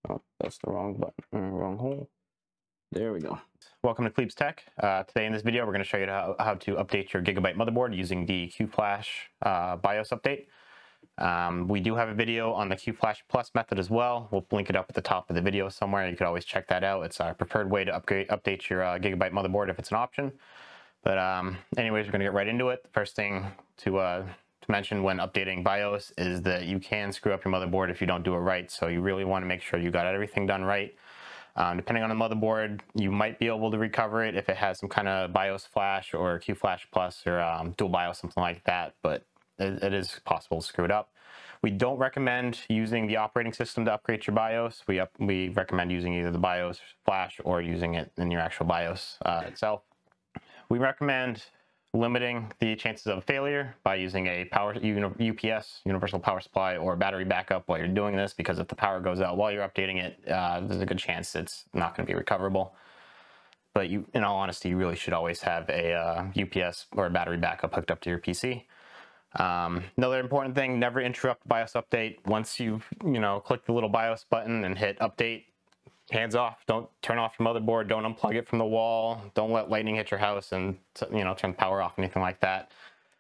Oh, that's the wrong button, wrong hole. There we go. Welcome to Cleebs Tech. Today in this video, we're going to show you how to update your Gigabyte motherboard using the QFlash BIOS update. We do have a video on the QFlash Plus method as well. We'll link it up at the top of the video somewhere. You could always check that out. It's our preferred way to update your Gigabyte motherboard if it's an option. But anyways, we're going to get right into it. The first thing to mention when updating BIOS is that you can screw up your motherboard if you don't do it right. So you really want to make sure you got everything done right. Depending on the motherboard, you might be able to recover it if it has some kind of BIOS flash or QFlash Plus or dual BIOS, something like that, but it is possible to screw it up. We don't recommend using the operating system to upgrade your BIOS. We recommend using either the BIOS flash or using it in your actual BIOS itself. We recommend limiting the chances of failure by using a UPS, universal power supply, or battery backup while you're doing this, because if the power goes out while you're updating it, there's a good chance it's not going to be recoverable. But in all honesty, you really should always have a UPS or a battery backup hooked up to your PC. Another important thing, never interrupt BIOS update. Once you've click the little BIOS button and hit update, hands off. Don't turn off your motherboard. Don't unplug it from the wall. Don't let lightning hit your house and turn the power off, anything like that.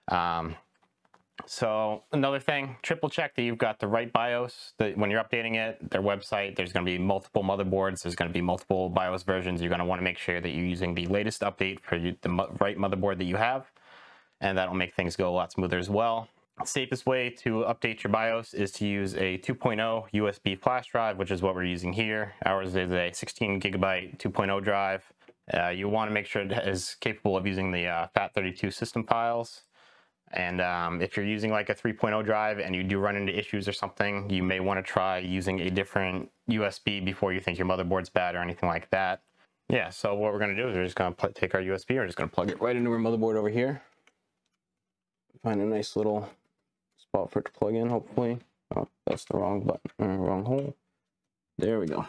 So another thing, triple check that you've got the right BIOS. That when you're updating it, their website, there's going to be multiple motherboards. There's going to be multiple BIOS versions. You're going to want to make sure that you're using the latest update for the right motherboard that you have, and that'll make things go a lot smoother as well. The safest way to update your BIOS is to use a 2.0 USB flash drive, which is what we're using here. Ours is a 16 gigabyte 2.0 drive. You want to make sure it is capable of using the FAT32 system files. And if you're using like a 3.0 drive and you do run into issues or something, you may want to try using a different USB before you think your motherboard's bad or anything like that. Yeah, so what we're going to do is we're just going to take our USB, we're just going to plug it right into our motherboard over here. Find a nice little spot for it to plug in, hopefully. Oh, that's the wrong button, wrong hole. There we go.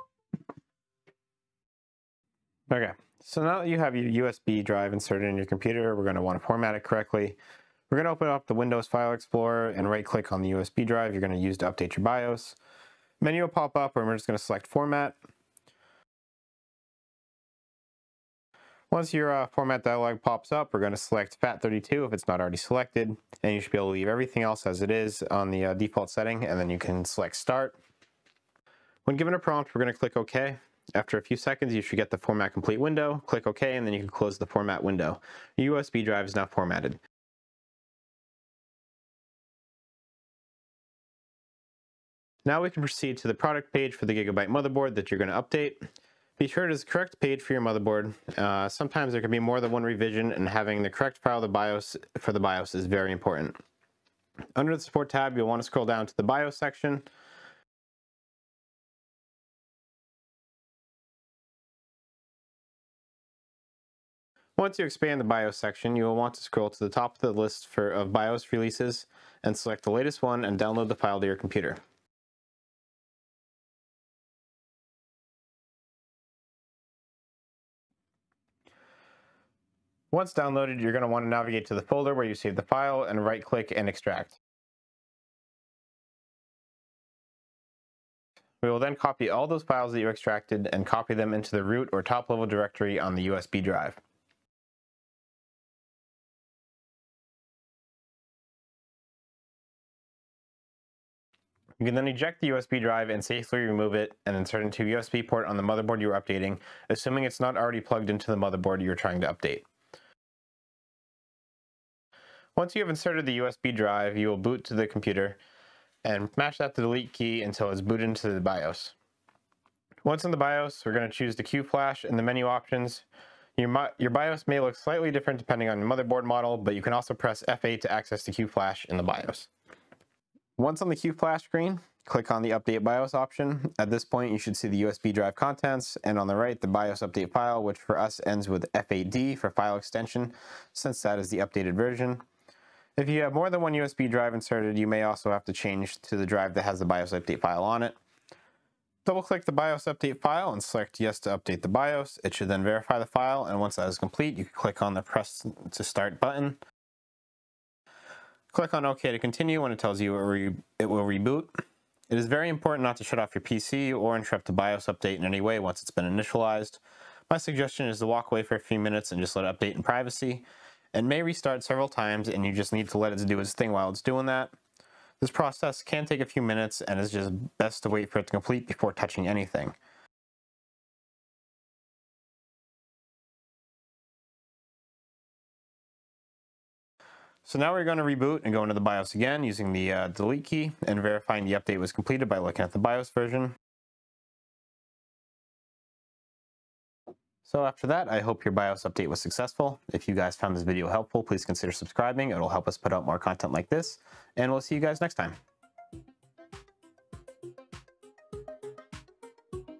Okay, so now that you have your USB drive inserted in your computer, we're going to want to format it correctly. We're going to open up the Windows File Explorer and right-click on the USB drive you're going to use to update your BIOS. Menu will pop up, and we're just going to select Format. Once your format dialog pops up, we're going to select FAT32 if it's not already selected, and you should be able to leave everything else as it is on the default setting, and then you can select Start. When given a prompt, we're going to click OK. After a few seconds, you should get the Format Complete window. Click OK, and then you can close the format window. Your USB drive is now formatted. Now we can proceed to the product page for the Gigabyte motherboard that you're going to update. Be sure it is the correct page for your motherboard. Sometimes there can be more than one revision, and having the correct file for the BIOS is very important. Under the Support tab, you'll want to scroll down to the BIOS section. Once you expand the BIOS section, you will want to scroll to the top of the list of BIOS releases and select the latest one and download the file to your computer. Once downloaded, you're going to want to navigate to the folder where you save the file and right-click and extract. We will then copy all those files that you extracted and copy them into the root or top-level directory on the USB drive. You can then eject the USB drive and safely remove it and insert it into a USB port on the motherboard you are updating, assuming it's not already plugged into the motherboard you're trying to update. Once you have inserted the USB drive, you will boot to the computer and mash that to the delete key until it's booted into the BIOS. Once in the BIOS, we're going to choose the QFlash in the menu options. Your BIOS may look slightly different depending on your motherboard model, but you can also press F8 to access the QFlash in the BIOS. Once on the QFlash screen, click on the Update BIOS option. At this point, you should see the USB drive contents, and on the right, the BIOS update file, which for us ends with F8D for file extension, since that is the updated version. If you have more than one USB drive inserted, you may also have to change to the drive that has the BIOS update file on it. Double-click the BIOS update file and select Yes to update the BIOS. It should then verify the file, and once that is complete, you can click on the Press to Start button. Click on OK to continue when it tells you it will reboot. It is very important not to shut off your PC or interrupt the BIOS update in any way once it's been initialized. My suggestion is to walk away for a few minutes and just let it update in privacy. It may restart several times and you just need to let it do its thing while it's doing that. This process can take a few minutes and it's just best to wait for it to complete before touching anything. So now we're going to reboot and go into the BIOS again using the delete key and verifying the update was completed by looking at the BIOS version. So after that, I hope your BIOS update was successful. If you guys found this video helpful, please consider subscribing. It'll help us put out more content like this, and we'll see you guys next time.